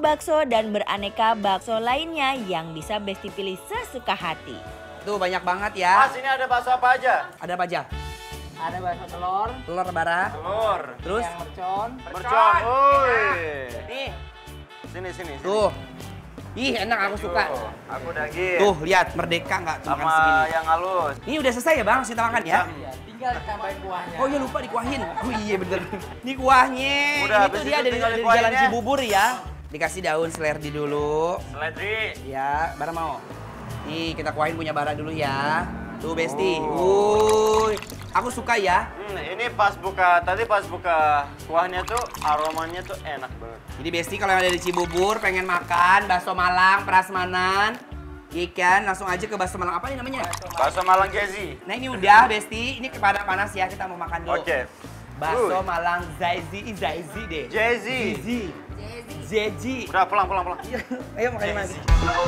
bakso dan beraneka bakso lainnya yang bisa Besti pilih sesuka hati. Tuh banyak banget ya. Mas, ini ada bakso apa aja? Ada apa aja? Ada bakso telur. Telur bara. Telur. Terus? Yang mercon. Mercon. Woi. Nih. Sini. Tuh. Ih enak, aku suka. Aku daging. Tuh lihat, merdeka nggak cuma makan Sama segini. yang halus. Ini udah selesai ya bang, kita makan ya? Iya, tinggal tambahin kuahnya. Oh iya lupa dikuahin. Oh iya bener. Ini kuahnya. Udah, Ini habis tuh dia itu dari tinggal Jalan dikuahinnya. Cibubur ya. Dikasih daun seledri dulu. Seledri. Ya, Bara mau. Nih kita kuahin punya Bara dulu ya. Tuh Besti. Wuih. Aku suka ya. Ini pas buka kuahnya tuh aromanya tuh enak banget. Jadi Besti kalau yang ada di Cibubur pengen makan bakso Malang, prasmanan, ikan, langsung aja ke bakso Malang. Apa nih namanya? Bakso Malang Jezi. Nah ini udah Besti, ini kepada panas ya, kita mau makan dulu. Oke. Bakso Malang Zaizi deh. Jezi. Zeji. Udah pulang. Ayo makan lagi.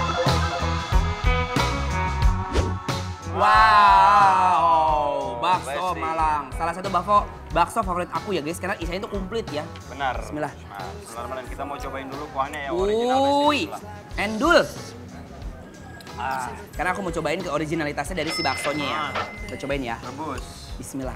Wow, bakso Besti. Malang. Salah satu bakso favorit aku ya guys, karena isinya itu komplit ya. Benar. Bismillah. Nah, sebentar kita mau cobain dulu kuahnya ya original Besti. Wuih, endul. Karena aku mau cobain ke originalitasnya dari si baksonya ya. Kita cobain ya. Rebus. Bismillah.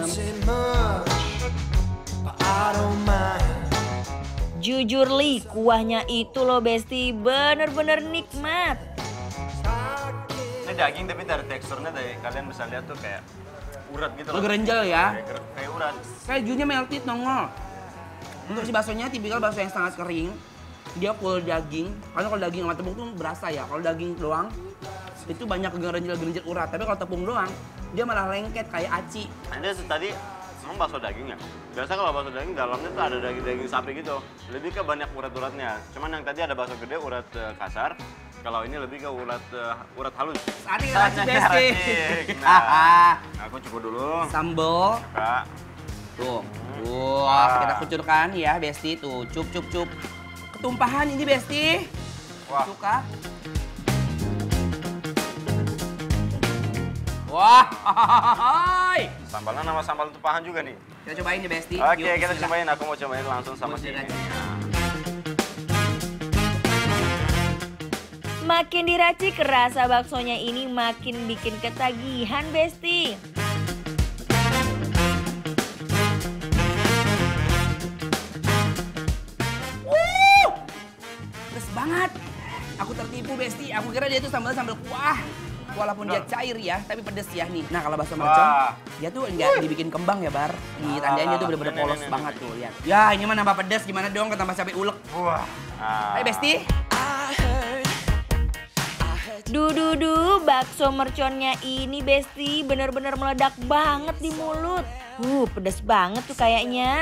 Jujur Li, kuahnya itu loh Besti bener-bener nikmat. Ini daging tapi dari teksturnya kalian bisa lihat tuh kayak urat gitu loh. Gerenjel ya. Kayak urat. Kejunya melted nongol. Untuk si baksonya tipikal bakso yang sangat kering. Dia full daging. Karena kalau daging sama tepung tuh berasa ya. Kalau daging doang itu banyak gerenjel urat. Tapi kalau tepung doang dia malah lengket kayak aci. Ini tadi emang bakso daging ya? Biasa kalau bakso daging dalamnya tuh ada daging sapi gitu. Lebih ke banyak urat-uratnya. Cuman yang tadi ada bakso gede urat kasar. Kalau ini lebih ke urat halus. Saatnya Saatnya Besti. racik. Nah, aku cukup dulu. Sambal. Kak. Tuh. Wah, kita kucurkan ya Besti tuh. Cup. Ketumpahan ini Besti. Wah. Suka. Wah. Sambalnya nama sambal tumpahan juga nih. Kita cobain ya Besti. Oke, Yuk, kita bismillah. cobain. Aku mau cobain langsung sama si ini. Makin diracik, rasa baksonya ini makin bikin ketagihan Besti. Pedes banget. Aku tertipu Besti. Aku kira dia tuh sambal kuah. Walaupun dia cair ya, tapi pedes ya nih. Nah kalau bakso mercon, dia tuh nggak dibikin kembang ya Bar. Di tandain dia tuh bener-bener polos banget tuh, lihat. Ya ini mah nambah pedes, gimana dong ketambah cabai ulek. Wah. Ayo Besti. Duh, bakso merconnya ini Besti bener-bener meledak banget di mulut. Pedes banget tuh kayaknya.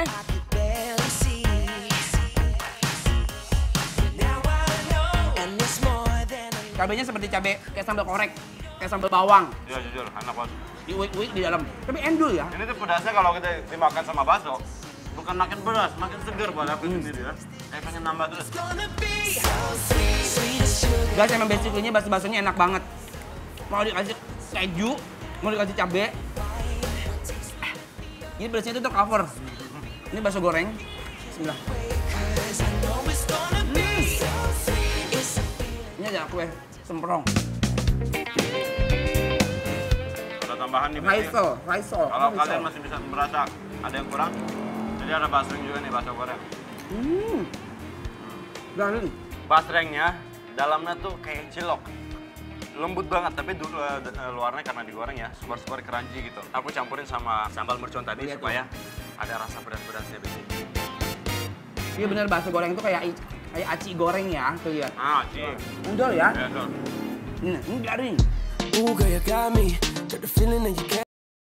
Cabainya seperti cabai kayak sambal korek, kayak sambal bawang. Ya jujur, enak banget. Diuik-uik di dalam. Tapi endul ya. Ini tuh pedasnya kalau kita dimakan sama bakso, bukan makin beras, makin segar buat aku sendiri ya. Kayak pengen nambah terus. Guys, emang basically-nya bakso-baksonya enak banget. Mau dikasih keju, mau dikasih cabai. Ini pedasnya itu tercover. Ini bakso goreng. Bismillah. Ini ada kue semprong. Ada tambahan nih Besti. Risol. Kalau kalian masih bisa merasa ada yang kurang, jadi ada basreng juga nih, bakso goreng. Garing. Basrengnya dalamnya tuh kayak cilok. Lembut banget, tapi luarnya karena digoreng ya, super crunchy gitu. Aku campurin sama sambal mercon tadi Lihat supaya ada rasa pedas-pedasnya Besti. Iya bener, bakso goreng itu kayak aci goreng ya, tuh lihat. Cik. Udol ya. Ya, tuh. Ini garing. Ooh, girl, you got me. Got the feeling that you can't.